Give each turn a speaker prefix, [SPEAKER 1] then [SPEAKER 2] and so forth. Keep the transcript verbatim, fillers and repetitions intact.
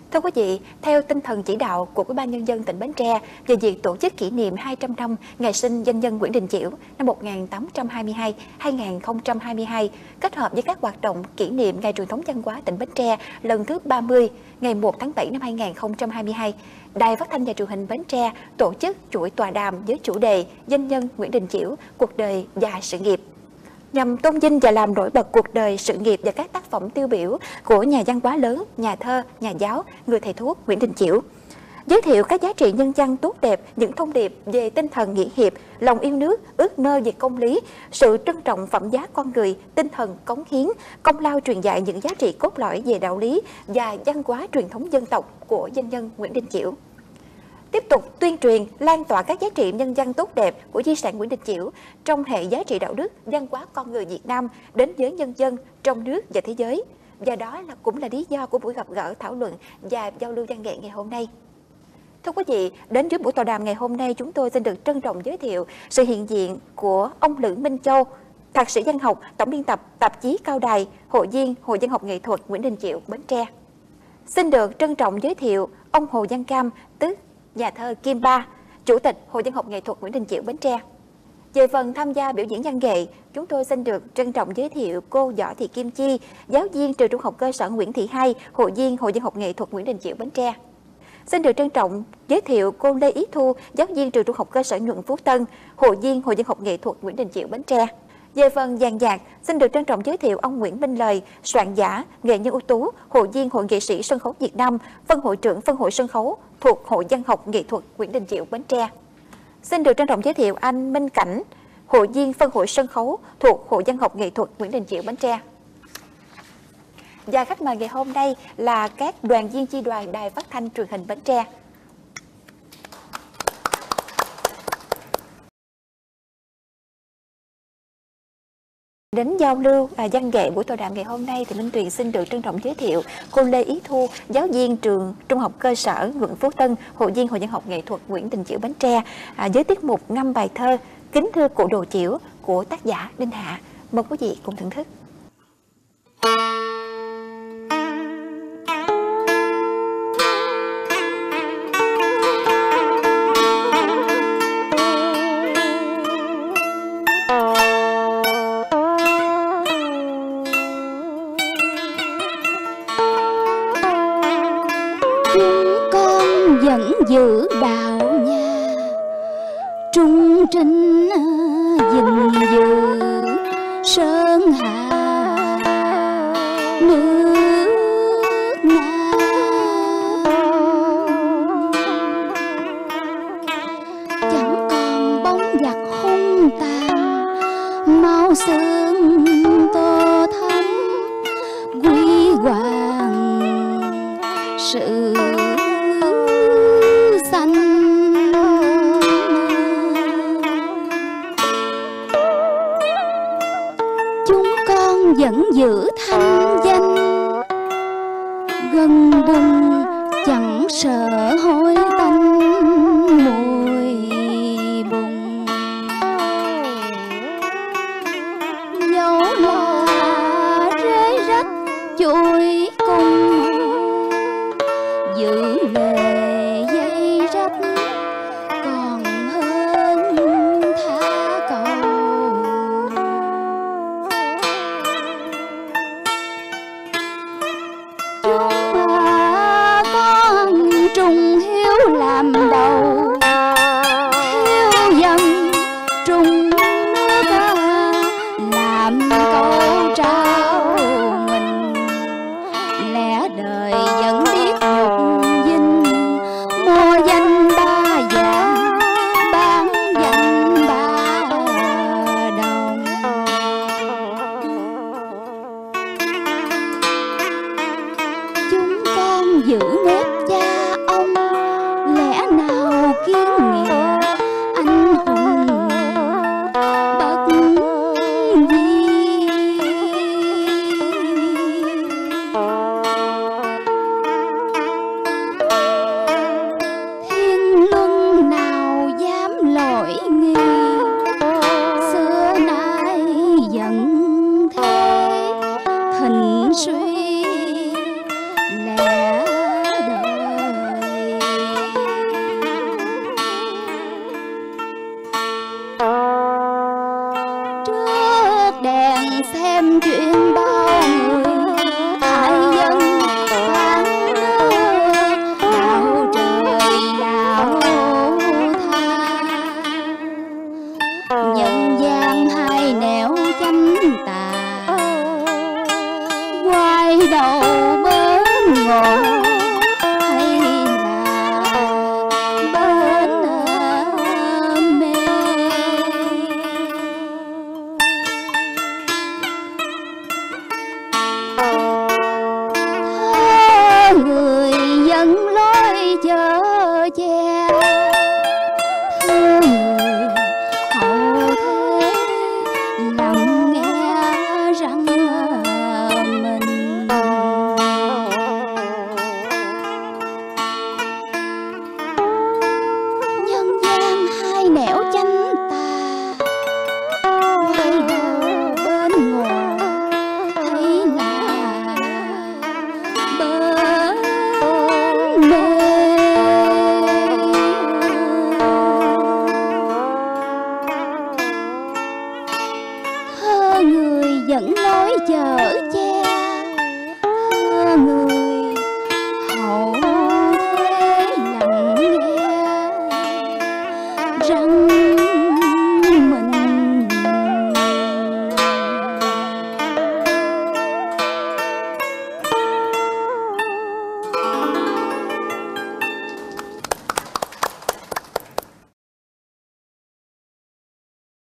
[SPEAKER 1] Thưa quý vị, theo tinh thần chỉ đạo của Ủy ban Nhân dân tỉnh Bến Tre về việc tổ chức kỷ niệm hai trăm năm ngày sinh doanh nhân Nguyễn Đình Chiểu năm một nghìn tám trăm hai mươi hai đến hai nghìn không trăm hai mươi hai, kết hợp với các hoạt động kỷ niệm Ngày truyền thống văn hóa tỉnh Bến Tre lần thứ ba mươi, ngày một tháng bảy năm hai nghìn không trăm hai mươi hai, Đài Phát thanh và Truyền hình Bến Tre tổ chức chuỗi tọa đàm với chủ đề Doanh nhân Nguyễn Đình Chiểu, cuộc đời và sự nghiệp, nhằm tôn vinh và làm nổi bật cuộc đời, sự nghiệp và các tác phẩm tiêu biểu của nhà văn hóa lớn, nhà thơ, nhà giáo, người thầy thuốc Nguyễn Đình Chiểu. Giới thiệu các giá trị nhân văn tốt đẹp, những thông điệp về tinh thần nghĩa hiệp, lòng yêu nước, ước mơ về công lý, sự trân trọng phẩm giá con người, tinh thần cống hiến, công lao truyền dạy những giá trị cốt lõi về đạo lý và văn hóa truyền thống dân tộc của doanh nhân Nguyễn Đình Chiểu. Tiếp tục tuyên truyền, lan tỏa các giá trị nhân văn tốt đẹp của di sản Nguyễn Đình Chiểu trong hệ giá trị đạo đức, văn hóa con người Việt Nam đến với nhân dân trong nước và thế giới. Và đó là cũng là lý do của buổi gặp gỡ, thảo luận và giao lưu văn nghệ ngày hôm nay. Thưa quý vị, đến với buổi tọa đàm ngày hôm nay, chúng tôi xin được trân trọng giới thiệu sự hiện diện của ông Lữ Minh Châu, thạc sĩ văn học, tổng biên tập tạp chí Cao Đài, hội viên Hội Văn học Nghệ thuật Nguyễn Đình Chiểu, Bến Tre. Xin được trân trọng giới thiệu ông Hồ Văn Cam, tức nhà thơ Kim Ba, chủ tịch Hội Văn học Nghệ thuật Nguyễn Đình Chiểu, Bến Tre. Về phần tham gia biểu diễn văn nghệ, chúng tôi xin được trân trọng giới thiệu cô Võ Thị Kim Chi, giáo viên trường Trung học cơ sở Nguyễn Thị Hai, hội viên Hội Văn học Nghệ thuật Nguyễn Đình Chiểu, Bến Tre. Xin được trân trọng giới thiệu cô Lê Ý Thu, giáo viên trường Trung học cơ sở Nhuận Phú Tân, hội viên Hội Văn học Nghệ thuật Nguyễn Đình Chiểu, Bến Tre. Về phần dàn nhạc, xin được trân trọng giới thiệu ông Nguyễn Minh Lời, soạn giả, nghệ nhân ưu tú, hội viên Hội nghệ sĩ sân khấu Việt Nam, phân hội trưởng phân hội sân khấu thuộc Hội Văn học Nghệ thuật Nguyễn Đình Chiểu, Bến Tre. Xin được trân trọng giới thiệu anh Minh Cảnh, hội viên phân hội sân khấu thuộc Hội Văn học Nghệ thuật Nguyễn Đình Chiểu, Bến Tre. Và khách mời ngày hôm nay là các đoàn viên chi đoàn Đài Phát thanh Truyền hình Bến Tre. Đến giao lưu và văn nghệ buổi tọa đàm ngày hôm nay thì Minh Tuyền xin được trân trọng giới thiệu cô Lê Ý Thu, giáo viên trường Trung học cơ sở Nhuận Phú Tân, hội viên Hội Văn học Nghệ thuật Nguyễn Đình Chiểu, Bến Tre, à, với tiết mục ngâm bài thơ Kính thưa cụ Đồ Chiểu của tác giả Đinh Hạ. Mời quý vị cùng thưởng thức.
[SPEAKER 2] Vẫn giữ đạo nhà trung trinh, gìn giữ sơn hà nước Nam, chẳng còn bóng giặc hung tàn, máu xương tô thắm quy hoàng sự vẫn giữ thanh danh, gần đừng chẳng sợ hối tanh mùi bùn. Dẫu là rễ rách chuỗi cung, giữ lệ dây rách còn hơn tha cầu. Trung hiếu làm đầu, hiếu dân trung nước làm câu trao mình, đèn xem chuyện bao người hại dân phán nước đạo trời đạo tha. Nhân gian hai nẻo chánh tà, quay đầu bến ngộ hay là bến mê. Thơ người dẫn lối chở che, thơ người hậu thế lặng nghe răng mình. Nhân gian hai nẻo chánh tà, quay đầu bên ngồi thấy là bên mê. Thơ người dẫn lối chở